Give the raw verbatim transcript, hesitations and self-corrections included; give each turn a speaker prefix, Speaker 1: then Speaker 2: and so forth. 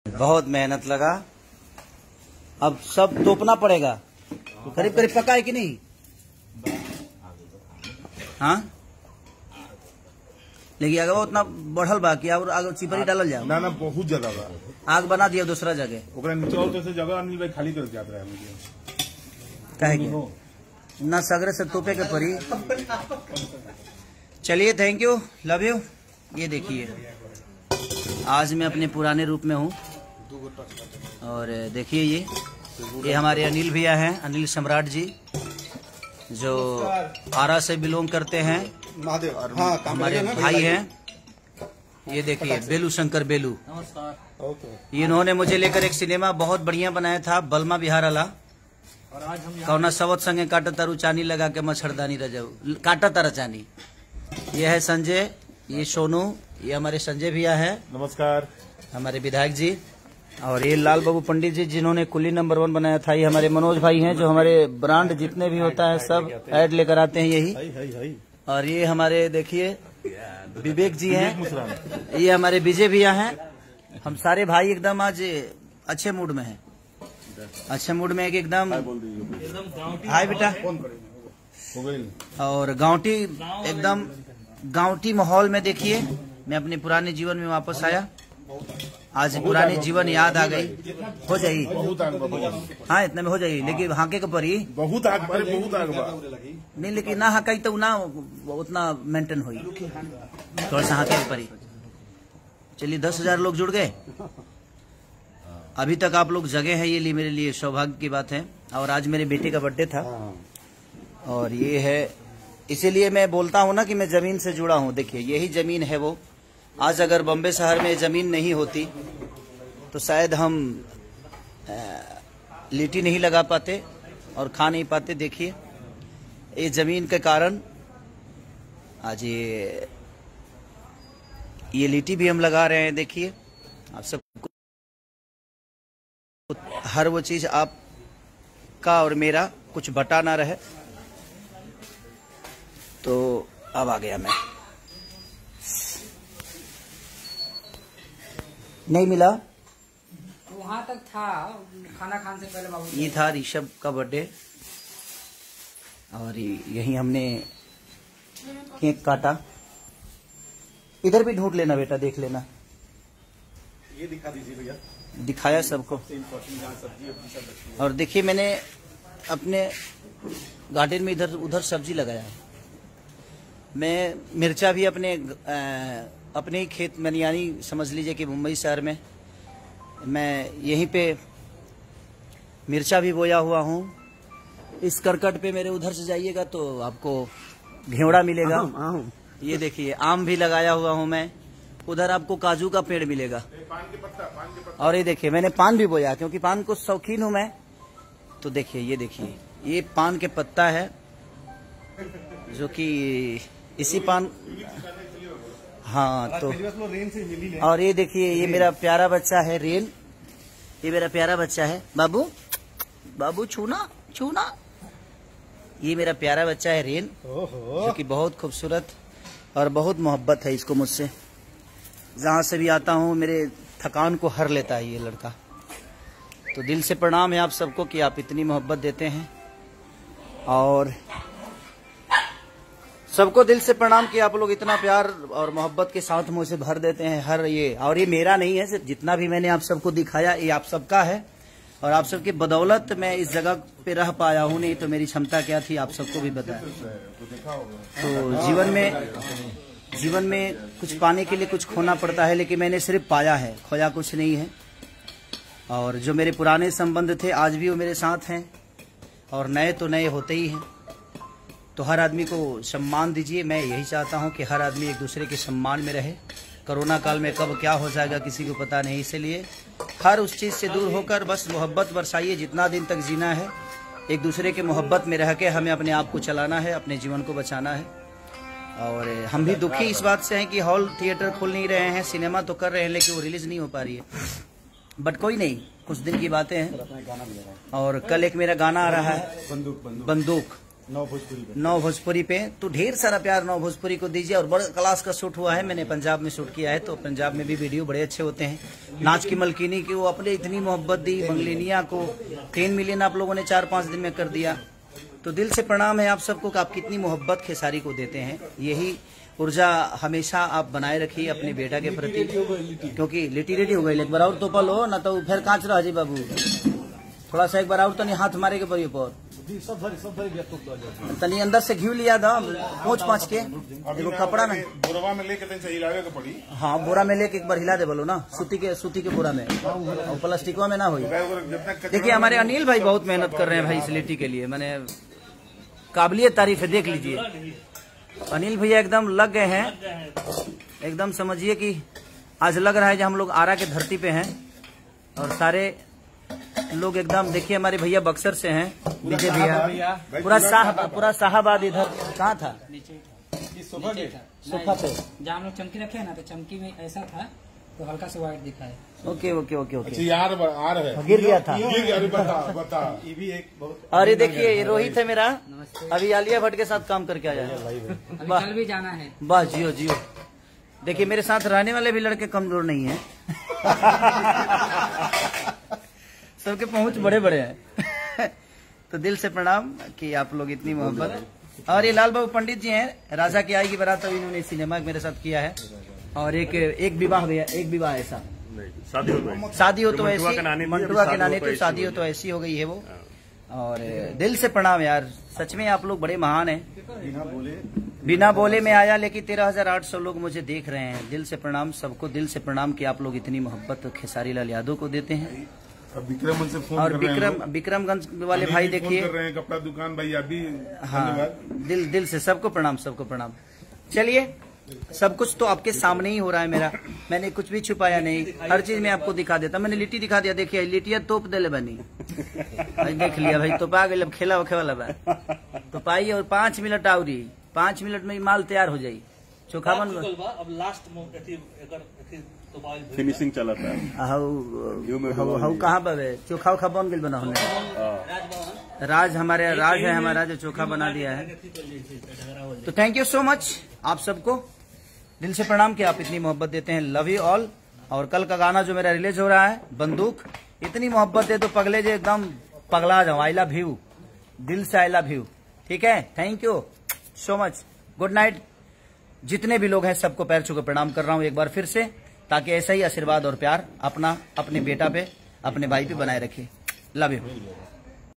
Speaker 1: बहुत मेहनत लगा, अब सब तोपना पड़ेगा। करीब करीब पका है कि नहीं? हाँ, लेकिन अगर वो उतना बढ़ल बा कि और आगे चिपरी डालल जाओ
Speaker 2: ना ना बहुत ज्यादा बा।
Speaker 1: आग बना दिया दूसरा जगह
Speaker 2: ओकरा नीचे और जैसे जगह अनिल भाई खाली करके आता है मुझे
Speaker 1: कहे कि ना सगरे से तोपे के परी। चलिए, थैंक यू, लव यू। ये देखिए, आज मैं अपने पुराने रूप में हूँ और देखिए ये ये हमारे अनिल भैया हैं, अनिल सम्राट जी, जो आरा से बिलोंग करते हैं और हाँ, हमारे भाई हैं। ये देखिए बेलू शंकर बेलू, इन्होंने मुझे लेकर एक सिनेमा बहुत बढ़िया बनाया था, बलमा बिहार वाला। कौना सवत संगे काटा तारू चानी लगा के मच्छरदानी रह जाऊ काटा तारा चानी। ये है संजय, ये सोनू, ये हमारे संजय भैया है,
Speaker 2: नमस्कार,
Speaker 1: हमारे विधायक जी। और ये लाल बाबू पंडित जी जिन्होंने कुली नंबर वन बनाया था। ये हमारे मनोज भाई हैं, जो हमारे ब्रांड जितने भी होता है सब ऐड लेकर आते हैं यही। और ये हमारे देखिए विवेक जी हैं, ये हमारे विजय भैया हैं। हम सारे भाई एकदम आज अच्छे मूड में हैं, अच्छे मूड में एक एकदम हाय बेटा। और गांवटी एकदम गांवटी माहौल में देखिए, मैं अपने पुराने जीवन में वापस आया। आज पुरानी जीवन याद आ गई। हो जाई हाँ, इतने में हो जाई, लेकिन हाके के परी
Speaker 2: बहुत आग बहुत आग
Speaker 1: नहीं, लेकिन ना हकाई तो ना उतना मेंटेन हुई, थोड़ा सा हाके के परी। चलिए, दस हजार लोग जुड़ गए अभी तक, आप लोग जगह है, ये लिए मेरे लिए सौभाग्य की बात है। और आज मेरे बेटे का बर्थडे था और ये है, इसीलिए मैं बोलता हूँ ना कि मैं जमीन से जुड़ा हूँ। देखिए यही जमीन है वो। आज अगर बम्बे शहर में जमीन नहीं होती तो शायद हम लिट्टी नहीं लगा पाते और खा नहीं पाते। देखिए ये जमीन के कारण आज ये ये लिट्टी भी हम लगा रहे हैं। देखिए आप सब, हर वो चीज आपका और मेरा कुछ बटा ना रहे। तो अब आ गया मैं, नहीं मिला
Speaker 3: वहां तक था खाना खाने से पहले बाबू।
Speaker 1: ये था ऋषभ का बर्थडे और यही हमने केक काटा। इधर भी ढूंढ लेना बेटा, देख लेना।
Speaker 2: ये दिखा दीजिए भैया।
Speaker 1: दिखाया सबको। और देखिए मैंने अपने गार्डन में इधर उधर सब्जी लगाया है। मैं मिर्चा भी अपने आ, अपने ही खेत में, यानी समझ लीजिए कि मुंबई शहर में मैं यहीं पे मिर्चा भी बोया हुआ हूँ। इस करकट पे मेरे उधर से जाइएगा तो आपको घेवड़ा मिलेगा। ये देखिए आम भी लगाया हुआ हूँ मैं। उधर आपको काजू का पेड़ मिलेगा। और ये देखिए मैंने पान भी बोया, क्योंकि पान को शौकीन हूँ मैं। तो देखिए ये देखिए ये पान के पत्ता है, जो कि इसी पान, हाँ। तो और ये देखिए ये मेरा प्यारा बच्चा है रेन, ये मेरा प्यारा बच्चा है। बाबू बाबू छूना छूना, ये मेरा प्यारा बच्चा है रेन, जो कि बहुत खूबसूरत और बहुत मोहब्बत है इसको मुझसे। जहाँ से भी आता हूँ मेरे थकान को हर लेता है ये लड़का। तो दिल से प्रणाम है आप सबको कि आप इतनी मोहब्बत देते हैं। और सबको दिल से प्रणाम कि आप लोग इतना प्यार और मोहब्बत के साथ मुझे भर देते हैं हर ये। और ये मेरा नहीं है, सिर्फ जितना भी मैंने आप सबको दिखाया ये आप सबका है। और आप सबकी बदौलत मैं इस जगह पे रह पाया हूँ, नहीं तो मेरी क्षमता क्या थी आप सबको भी बताया। तो जीवन में जीवन में कुछ पाने के लिए कुछ खोना पड़ता है, लेकिन मैंने सिर्फ पाया है, खोया कुछ नहीं है। और जो मेरे पुराने संबंध थे आज भी वो मेरे साथ हैं, और नए तो नए होते ही हैं। तो हर आदमी को सम्मान दीजिए। मैं यही चाहता हूं कि हर आदमी एक दूसरे के सम्मान में रहे। कोरोना काल में कब क्या हो जाएगा किसी को पता नहीं, इसलिए हर उस चीज़ से दूर होकर बस मोहब्बत बरसाइए। जितना दिन तक जीना है एक दूसरे के मोहब्बत में रह के हमें अपने आप को चलाना है, अपने जीवन को बचाना है। और हम भी दुखी इस बात से हैं कि हॉल थिएटर खुल नहीं रहे हैं, सिनेमा तो कर रहे हैं लेकिन वो रिलीज नहीं हो पा रही है। बट कोई नहीं, कुछ दिन की बातें हैं। और कल एक मेरा गाना आ रहा है, बंदूक बंदूक,
Speaker 2: नौ भोजपुरी पे
Speaker 1: नौ भोजपुरी पे। तो ढेर सारा प्यार नौ भोजपुरी को दीजिए। और बड़ा क्लास का शूट हुआ है, मैंने पंजाब में शूट किया है, तो पंजाब में भी वीडियो बड़े अच्छे होते हैं। नाच की मलकिनी की वो अपने इतनी मोहब्बत दी, बंगलिनिया को टेन मिलियन आप लोगों ने चार पांच दिन में कर दिया। तो दिल से प्रणाम है आप सबको कि आप कितनी मोहब्बत खेसारी को देते हैं। यही ऊर्जा हमेशा आप बनाए रखिए अपने बेटा के प्रति, क्योंकि लिटी रेडी हो गई। एक बार और तो पल हो ना तो फिर कांच रहा जी बाबू, थोड़ा सा एक बार और तो नहीं हाथ मारे के पड़ी पर तनी अंदर से घी लिया था पहुंच पाँच के एगो कपड़ा में
Speaker 2: बोरवा में लेके तन से हिलावे के पड़ी।
Speaker 1: हाँ बोरा में लेके एक बार हिला दे बोलो ना, सूती के सूती के बोरा में, और प्लास्टिकवा में ना हुई। देखिए हमारे अनिल भाई बहुत मेहनत कर रहे हैं भाई इस लिट्टी के लिए, मैंने काबिलियत तारीफ है, देख लीजिए अनिल भैया एकदम लग गए हैं। एकदम समझिए कि आज लग रहा है जो हम लोग आरा के धरती पे हैं, और सारे लोग एकदम देखिए हमारे भैया बक्सर से हैं, विजय भैया पूरा साह पूरा शाहबाद इधर कहाँ था
Speaker 3: सोफा
Speaker 1: पे
Speaker 3: जहाँ हम लोग चमकी रखे हैं ना, तो चमकी में ऐसा था तो हल्का से व्हाइट दिखा है।
Speaker 1: ओके ओके ओके ओके
Speaker 2: अच्छा यार आ रहा है,
Speaker 1: गिर गया था।
Speaker 2: गिर गया, अरे बता बता ये भी एक बहुत।
Speaker 1: अरे देखिए ये रोहित है मेरा, अभी आलिया भट्ट के साथ काम करके आया है।
Speaker 3: अभी कल भी जाना है।
Speaker 1: बस जियो जियो। देखिए मेरे साथ रहने वाले भी लड़के कमजोर नहीं है सबके पहुंच बड़े बड़े हैं तो दिल से प्रणाम कि आप लोग इतनी मोहब्बत। और ये लाल बाबू पंडित जी हैं, राजा की आई की बारात तो इन्होंने सिनेमा मेरे साथ किया है। और एक एक विवाह भैया, एक विवाह ऐसा
Speaker 4: शादी हो गई,
Speaker 1: शादी हो तो ऐसी,
Speaker 4: मंटुआ
Speaker 1: के नानी तो शादी हो तो ऐसी हो गई है वो। और दिल से प्रणाम यार, सच में आप लोग बड़े महान हैं।
Speaker 2: बिना बोले
Speaker 1: बिना बोले में आया, लेकिन तेरह हजार आठ सौ लोग मुझे देख रहे हैं। दिल से प्रणाम सबको, दिल से प्रणाम कि आप लोग इतनी मोहब्बत खेसारी लाल यादव को देते हैं।
Speaker 2: अब विक्रम उनसे फोन
Speaker 1: और
Speaker 2: कर रहे हैं
Speaker 1: विक्रम विक्रमगंज वाले भाई देखिए,
Speaker 2: फोन कर रहे हैं, कपड़ा दुकान भाई अभी।
Speaker 1: हाँ दिल दिल से सबको प्रणाम, सबको प्रणाम। चलिए सब कुछ तो आपके सामने ही हो रहा है मेरा, मैंने कुछ भी छुपाया नहीं, हर चीज मैं आपको दिखा देता। मैंने लिट्टी दिखा दिया, देखिए लिट्टिया तोप दे बनी देख लिया भाई, तो पा गई, अब खेला वखे वाला बा तो पाई। और पांच मिनट आवरी, पांच मिनट में माल तैयार हो जाये। चोखा बन
Speaker 5: अब लास्ट
Speaker 4: फिनिशिंग चला था।
Speaker 1: हाउ कहाँ पे चोखा उखा बन गई बना हमने। राज हमारे राज है हमारा जो चोखा बना दिया है। तो थैंक यू सो मच आप सबको, दिल से प्रणाम कि आप इतनी मोहब्बत देते हैं। Love you all. और कल का गाना जो मेरा रिलीज हो रहा है बंदूक, इतनी मोहब्बत दे तो पगले जो एकदम पगला जाओ। आई लव यू, दिल से आई लव यू। ठीक है, thank you so much, good night. जितने भी लोग हैं सबको पैर छू के प्रणाम कर रहा हूं एक बार फिर से, ताकि ऐसा ही आशीर्वाद और प्यार अपना अपने बेटा पे, अपने भाई पे बनाए रखिए। Love you.